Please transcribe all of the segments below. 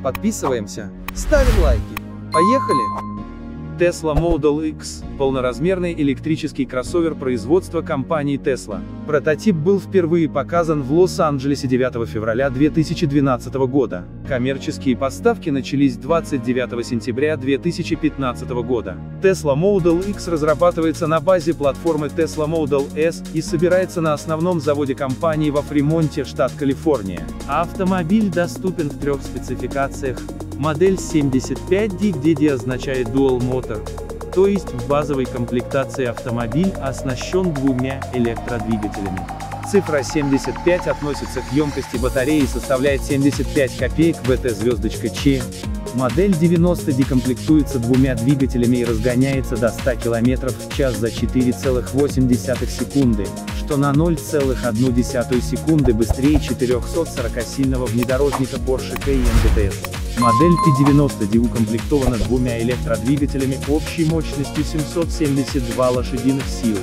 подписываемся, ставим лайки. Поехали! Tesla Model X – полноразмерный электрический кроссовер производства компании Tesla. Прототип был впервые показан в Лос-Анджелесе 9 февраля 2012 года. Коммерческие поставки начались 29 сентября 2015 года. Tesla Model X разрабатывается на базе платформы Tesla Model S и собирается на основном заводе компании во Фримонте, штат Калифорния. Автомобиль доступен в трех спецификациях. Модель 75D, где D означает Dual Motor, то есть в базовой комплектации автомобиль оснащен двумя электродвигателями. Цифра 75 относится к емкости батареи и составляет 75 копеек ВТ-Ч. Модель 90D комплектуется двумя двигателями и разгоняется до 100 км в час за 4,8 секунды, что на 0,1 секунды быстрее 440-сильного внедорожника Porsche Cayenne GTS. Модель P90D укомплектована двумя электродвигателями общей мощностью 772 лошадиных сил,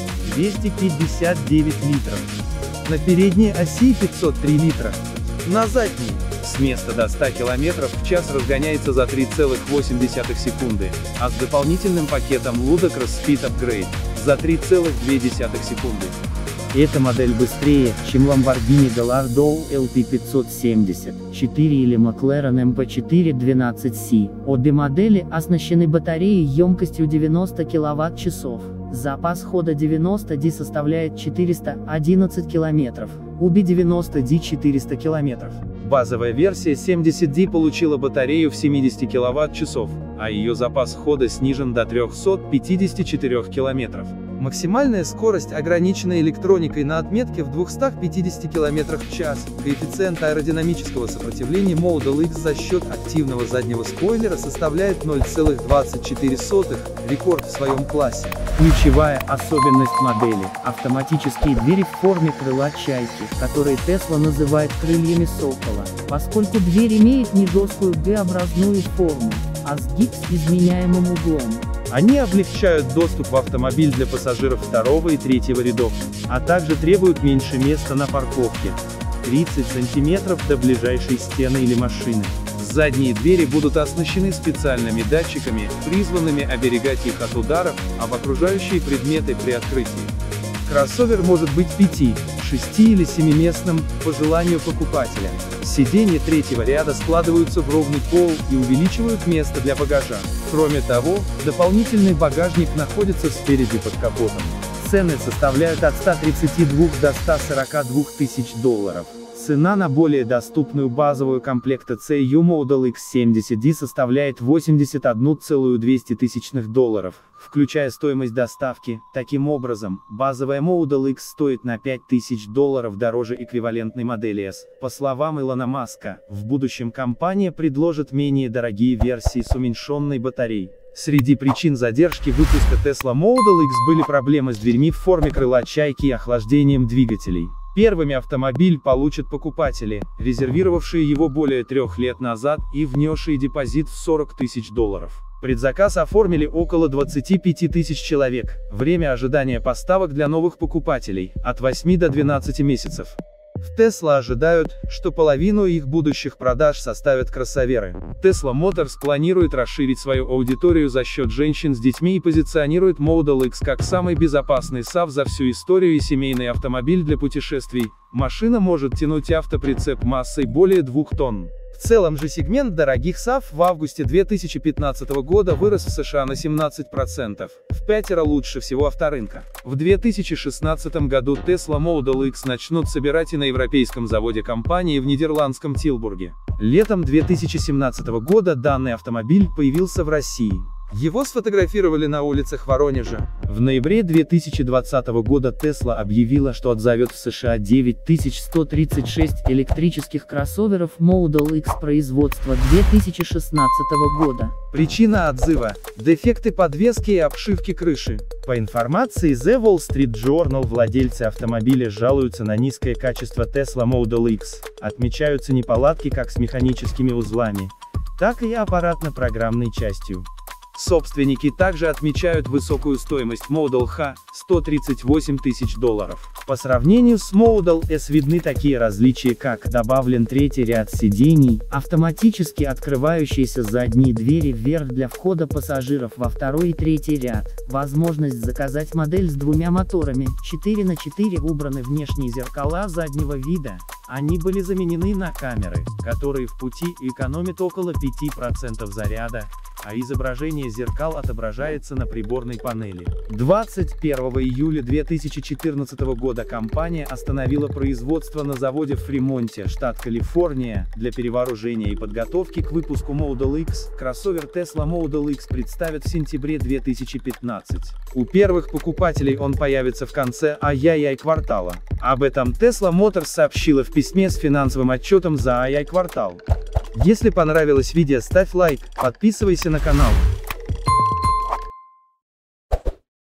259 литров. На передней оси 503 литра. На задней, с места до 100 км в час разгоняется за 3,8 секунды, а с дополнительным пакетом Ludicrous Speed Upgrade за 3,2 секунды. Эта модель быстрее, чем Lamborghini Gallardo LP570-4 или McLaren MP4-12C. Обе модели оснащены батареей емкостью 90 кВт-часов. Запас хода 90D составляет 411 км, у B90D 400 км. Базовая версия 70D получила батарею в 70 кВт-часов, а ее запас хода снижен до 354 км. Максимальная скорость ограничена электроникой на отметке в 250 км в час. Коэффициент аэродинамического сопротивления Model X за счет активного заднего спойлера составляет 0,24, рекорд в своем классе. Ключевая особенность модели – автоматические двери в форме крыла чайки, которые Tesla называет крыльями сокола, поскольку дверь имеет не жесткую Г-образную форму, а сгиб с изменяемым углом. Они облегчают доступ в автомобиль для пассажиров второго и третьего рядов, а также требуют меньше места на парковке – 30 см до ближайшей стены или машины. Задние двери будут оснащены специальными датчиками, призванными оберегать их от ударов об окружающие предметы при открытии. Кроссовер может быть 5, 6 или 7-местным, по желанию покупателя. Сиденья третьего ряда складываются в ровный пол и увеличивают место для багажа. Кроме того, дополнительный багажник находится спереди под капотом. Цены составляют от 132 до 142 тысяч $. Цена на более доступную базовую комплектацию Model X70D составляет $81,200, включая стоимость доставки. Таким образом, базовая Model X стоит на $5000 дороже эквивалентной модели S. По словам Илона Маска, в будущем компания предложит менее дорогие версии с уменьшенной батареей. Среди причин задержки выпуска Tesla Model X были проблемы с дверьми в форме крыла чайки и охлаждением двигателей. Первыми автомобиль получат покупатели, резервировавшие его более 3 лет назад и внесшие депозит в $40 тысяч. Предзаказ оформили около 25 тысяч человек. Время ожидания поставок для новых покупателей – от 8 до 12 месяцев. В Tesla ожидают, что половину их будущих продаж составят кроссоверы. Tesla Motors планирует расширить свою аудиторию за счет женщин с детьми и позиционирует Model X как самый безопасный SUV за всю историю и семейный автомобиль для путешествий. Машина может тянуть автоприцеп массой более 2 тонн. В целом же сегмент дорогих SUV в августе 2015 года вырос в США на 17%, в 5 лучше всего авторынка. В 2016 году Tesla Model X начнут собирать и на европейском заводе компании в нидерландском Тилбурге. Летом 2017 года данный автомобиль появился в России. Его сфотографировали на улицах Воронежа. В ноябре 2020 года Tesla объявила, что отзовет в США 9136 электрических кроссоверов Model X производства 2016 года. Причина отзыва – дефекты подвески и обшивки крыши. По информации The Wall Street Journal, владельцы автомобиля жалуются на низкое качество Tesla Model X. Отмечаются неполадки как с механическими узлами, так и аппаратно-программной частью. Собственники также отмечают высокую стоимость Model H – $138 тысяч. По сравнению с Model S видны такие различия, как добавлен третий ряд сидений, автоматически открывающиеся задние двери вверх для входа пассажиров во второй и третий ряд, возможность заказать модель с двумя моторами, 4×4 убраны внешние зеркала заднего вида, они были заменены на камеры, которые в пути экономят около 5% заряда, а изображение зеркал отображается на приборной панели. 21 июля 2014 года компания остановила производство на заводе в Фримонте, штат Калифорния, для перевооружения и подготовки к выпуску Model X. Кроссовер Tesla Model X представят в сентябре 2015. У первых покупателей он появится в конце квартала. Об этом Tesla Motors сообщила в письме с финансовым отчетом за квартал. Если понравилось видео, ставь лайк, подписывайся на канал.